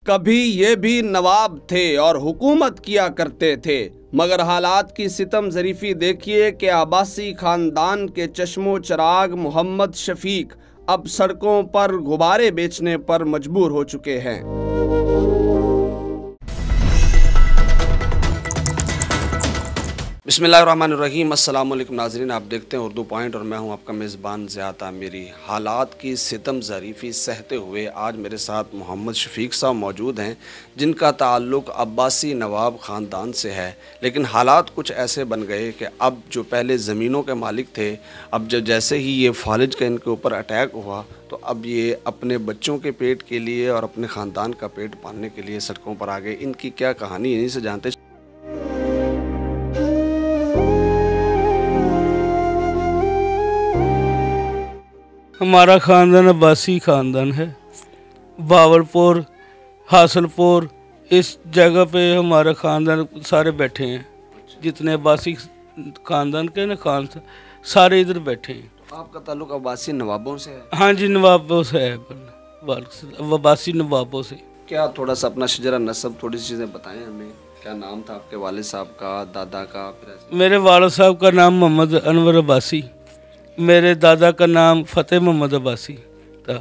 कभी ये भी नवाब थे और हुकूमत किया करते थे, मगर हालात की सितम ज़रीफ़ी देखिए कि अब्बासी ख़ानदान के चश्मो चराग मोहम्मद शफीक अब सड़कों पर गुब्बारे बेचने पर मजबूर हो चुके हैं। बिस्मिल्लाहिर्रहमानिर्रहीम, अस्सलाम वालेकुम नाज़रीन, आप देखते हैं उर्दू पॉइंट और मैं हूं आपका मेज़बान ज़ियाद आमिरी। हालात की सितम ज़रीफ़ी सहते हुए आज मेरे साथ मोहम्मद शफीक साहब मौजूद हैं, जिनका ताल्लुक़ अब्बासी नवाब ख़ानदान से है। लेकिन हालात कुछ ऐसे बन गए कि अब जो पहले ज़मीनों के मालिक थे, अब जब जैसे ही ये फालिज का इनके ऊपर अटैक हुआ तो अब ये अपने बच्चों के पेट के लिए और अपने ख़ानदान का पेट पालने के लिए सड़कों पर आ गए। इनकी क्या कहानी इन्हीं से जानते। हमारा ख़ानदान अब्बासी ख़ानदान है। बावलपुर, हासलपुर, इस जगह पे हमारा ख़ानदान सारे बैठे हैं। जितने अब्बासी ख़ानदान के ना खान सारे इधर बैठे हैं। आपका ताल्लुक़ अब्बासी नवाबों से है? हाँ जी, नवाबों से है, अब्बासी नवाबों से। क्या थोड़ा सा अपना शजरा नसब, थोड़ी सी चीज़ें बताएं हमें। क्या नाम था आपके वालिद साहब का, दादा का? मेरे वालिद साहब का नाम मोहम्मद अनवर अब्बासी, मेरे दादा का नाम फ़तेह मोहम्मद अब्बासी था।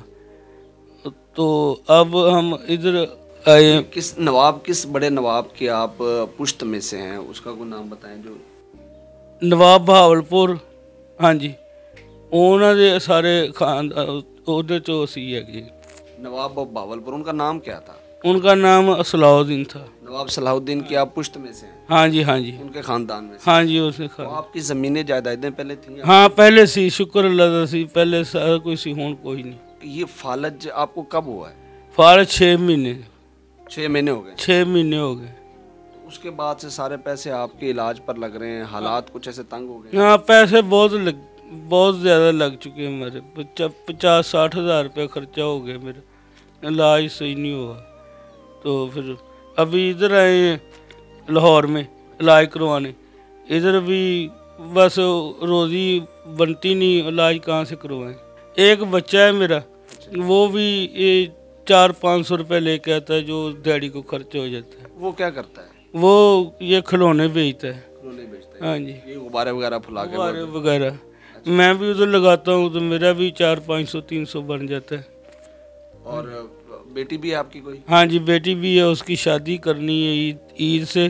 तो अब हम इधर आए। किस बड़े नवाब के आप पुश्त में से हैं, उसका कोई नाम बताएं। जो नवाब बहावलपुर, हाँ जी, उन्होंने सारे खान उधर चो सी है। नवाब बहावलपुर, उनका नाम क्या था? उनका नाम सलाहुद्दीन था। नवाब सलाहुद्दीन की आप पुश्त में से हैं? हाँ जी, हाँ जी, उनके ख़ानदान में से? हाँ जी, उसने तो आपकी ज़मीनें जायदादें पहले थी? हाँ, पहले सी, शुक्र अल्लाह सी, पहले सारा कोई सी, होन कोई नहीं। ये फालज आपको कब हुआ है? फालज 6 महीने। 6 महीने हो गए? 6 महीने हो गए। उसके बाद से सारे पैसे आपके इलाज पर लग रहे हैं। हालात कुछ ऐसे तंग हो गए? हाँ, पैसे बहुत ज़्यादा लग चुके हैं। मेरे 50-60 हज़ार रुपये खर्चा हो गया, मेरा इलाज सही नहीं हुआ। तो फिर अभी इधर आए हैं लाहौर में इलाज करवाने। इधर भी बस रोज़ी बनती नहीं, इलाज कहाँ से करवाएं। एक बच्चा है मेरा, वो भी ये 400-500 रुपये लेके आता है, जो दिहाड़ी को खर्च हो जाता है। वो क्या करता है? वो ये खिलौने बेचता है। खिलौने बेचता है? हाँ जी, ये गुब्बारे वगैरह फुला के? गुब्बारे वगैरह। मैं भी उधर लगाता हूँ तो मेरा भी 400-500-300 बन जाता है। और बेटी भी है आपकी कोई? हाँ जी, बेटी भी है, उसकी शादी करनी है ईद से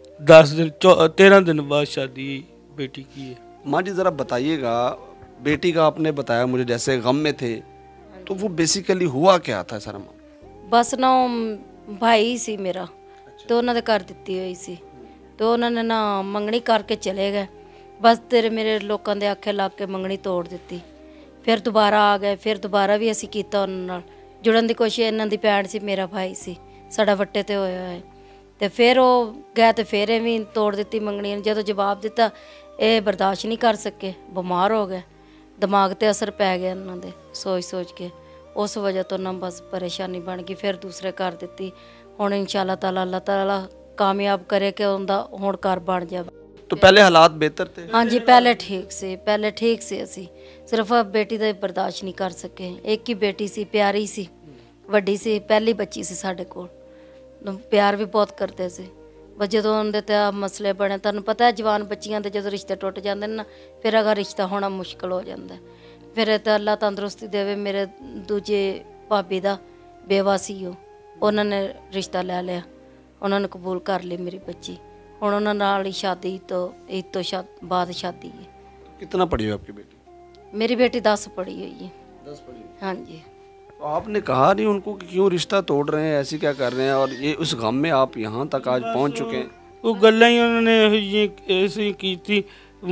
13 दिन बाद शादी बेटी की है। माँ जी, ज़रा बताइएगा, बेटी का आपने बताया मुझे जैसे गम में थे, तो वो बेसिकली हुआ क्या था सर? बस ना भाई सी मेरा, तो उन्होंने कर ਦਿੱਤੀ ਹੋਈ ਸੀ, तो उन्होंने ना मंगनी करके चले गए। बस तेरे मेरे लोगों के आखे लग के मंगनी तोड़ दी। फिर दोबारा आ गए, फिर दोबारा भी असी कीता उन्हां नाल जुड़न की कोशिश। इन्हां दी भैन सी, मेरा भाई सी, साडा वट्टे ते होया है। तो फिर वो गए तो फिर भी तोड़ दी मंगनी। जो जवाब दिता, ये बर्दाश्त नहीं कर सके, बीमार हो गए, दिमाग ते असर पै गया उन्होंने सोच सोच के। उस वजह तो ना बस परेशानी बन गई। फिर दूसरे कर दी। हुण इंशाअल्लाह ताला अल्लाह ताला कामयाब करे कि उनका हुण घर बन जाए। तो पहले हालात बेहतर थे? हाँ जी, पहले ठीक से असी सिर्फ बेटी का बर्दाश्त नहीं कर सके। एक ही बेटी सी, प्यारी सी, वड्डी सी, पहली बच्ची सी साडे कोल। प्यार भी बहुत करते सी। बस जो उनके ते मसले बने, तुहानूं पता है जवान बच्चियां दे जो रिश्ते टुट जाते हैं ना, फिर अगर रिश्ता होना मुश्किल हो जाता है। फिर तो अल्लाह तंदुरुस्ती देवे। मेरे दूजे भाभी का बेवा सी, उन्होंने रिश्ता ले लिया, उन्होंने कबूल कर ली मेरी बच्ची। हुण उन्हां नाल ही शादी, तो ईद तो बाद शादी है। कितना पढ़ी हो आपकी बेटी? मेरी बेटी 10 पढ़ी हुई है। 10 पढ़ी? हाँ जी। तो आपने कहा नहीं उनको कि क्यों रिश्ता तोड़ रहे हैं, ऐसी क्या कर रहे हैं, और ये उस गम में आप यहाँ तक आज पहुँच चुके हैं? वो गल्लां ही उन्होंने ये ऐसी की थी,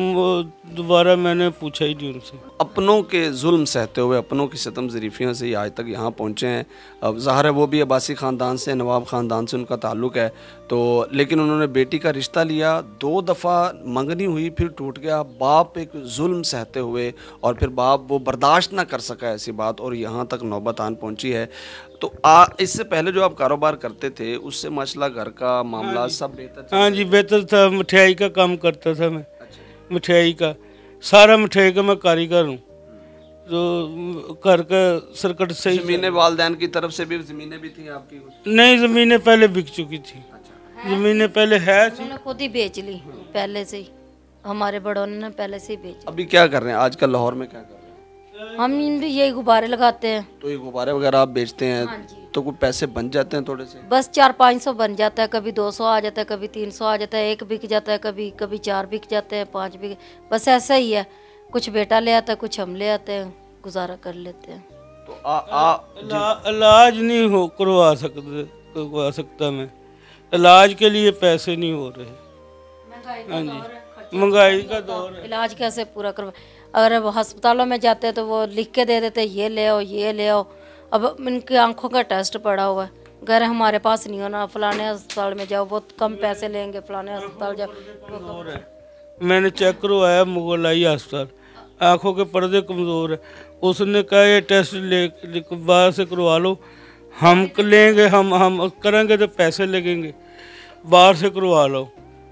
दोबारा मैंने पूछा ही नहीं उनसे। अपनों के जुल्म सहते हुए, अपनों की सितम ज़रीफ़ियों से आज तक यहाँ पहुँचे हैं। अब ज़ाहिर है वो भी अब्बासी ख़ानदान से, नवाब ख़ानदान से उनका ताल्लुक़ है। तो लेकिन उन्होंने बेटी का रिश्ता लिया, 2 दफ़ा मंगनी हुई, फिर टूट गया। बाप एक जुल्म सहते हुए, और फिर बाप वो बर्दाश्त ना कर सका ऐसी बात, और यहाँ तक नौबत आन पहुँची है। तो इससे पहले जो आप कारोबार करते थे, उससे माशाल्लाह घर का मामला सब बेहतर? हाँ जी, बेहतर था। मिठाई का काम करता था मैं। मिठाई का सारा, मिठाई का मैं कारीगर हूँ। जो घर का सर्किट सही। ज़मीनें वालदैन की तरफ से भी ज़मीनें भी थी आपकी कुछ? नहीं, ज़मीनें पहले बिक चुकी थी। अच्छा। ज़मीनें पहले है थी। उन्होंने खुद ही बेच ली पहले से ही, हमारे बड़ों ने पहले से ही बेच अभी क्या कर रहे हैं आजकल लाहौर में, क्या कर रहे हैं? ली। हम इन भी यही गुब्बारे लगाते हैं। तो ये गुब्बारे वगैरह आप बेचते हैं, हाँ जी। तो कुछ पैसे बन जाते हैं थोड़े से? बस 400-500 बन जाता है, कभी 200 आ जाता है, कभी 300 आ जाता है, एक बिक जाता है, कभी कभी 4 बिक जाते हैं, 5 बिक, बस ऐसा ही है। कुछ बेटा ले आता है, कुछ हम ले आते हैं, गुजारा कर लेते हैं। तो इलाज नहीं हो करवा सकता मैं, इलाज के लिए पैसे नहीं हो रहे। हाँ जी, महंगाई का दौर है। इलाज कैसे पूरा करवा, अगर अब अस्पतालों में जाते हैं तो वो लिख के दे देते हैं, ये ले आओ, ये ले आओ। अब इनकी आंखों का टेस्ट पड़ा हुआ है, घर हमारे पास नहीं होना, फलाने अस्पताल में जाओ, बहुत कम पैसे लेंगे, फलाने अस्पताल जाओ। मैंने चेक करवाया मुगलाई अस्पताल, आंखों के पर्दे कमज़ोर है। उसने कहा ये टेस्ट ले बाहर से करवा लो, हम लेंगे, हम करेंगे तो पैसे लगेंगे, बाहर से करवा लो।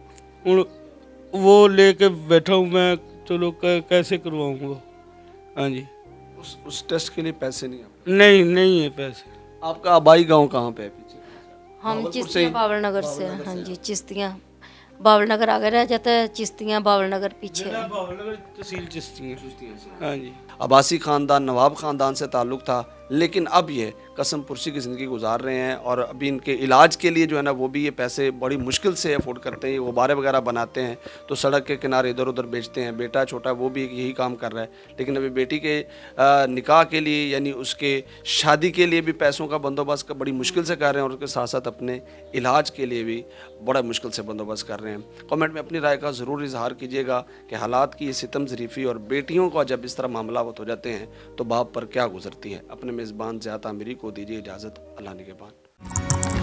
वो लेके बैठा हूँ मैं, चलो कैसे करवाऊँगा। हाँ जी, उस टेस्ट के लिए पैसे नहीं है? नहीं है पैसे। आपका आबाई गांव कहाँ पे है पीछे? हम चिश्तियाँ बावल नगर से हैं। हाँ जी, चिश्तियाँ बावल नगर आगे रह जाता है, चिश्तियाँ बावल नगर पीछे है। तहसील चिश्तियाँ। हाँ जी। अब्बासी ख़ानदान, नवाब ख़ानदान से ताल्लुक़ था, लेकिन अब ये कसम पुरसी की ज़िंदगी गुजार रहे हैं और अभी इनके इलाज के लिए जो है ना वो भी ये पैसे बड़ी मुश्किल से अफोर्ड करते हैं। ये गुब्बारे वगैरह बनाते हैं तो सड़क के किनारे इधर उधर बेचते हैं। बेटा छोटा वो भी यही काम कर रहा है, लेकिन अभी बेटी के निकाह के लिए यानी उसके शादी के लिए भी पैसों का बंदोबस्त बड़ी मुश्किल से कर रहे हैं और उसके साथ साथ अपने इलाज के लिए भी बड़ा मुश्किल से बंदोबस्त कर रहे हैं। कमेंट में अपनी राय का ज़रूर इजहार कीजिएगा कि हालात की ये सितम ज़रीफ़ी और बेटियों का जब इस तरह मामला हो जाते हैं तो बाप पर क्या गुजरती है। अपने मेज़बान ज़ियात आमिरी को दीजिए इजाज़त, अल्लाह निगहबान।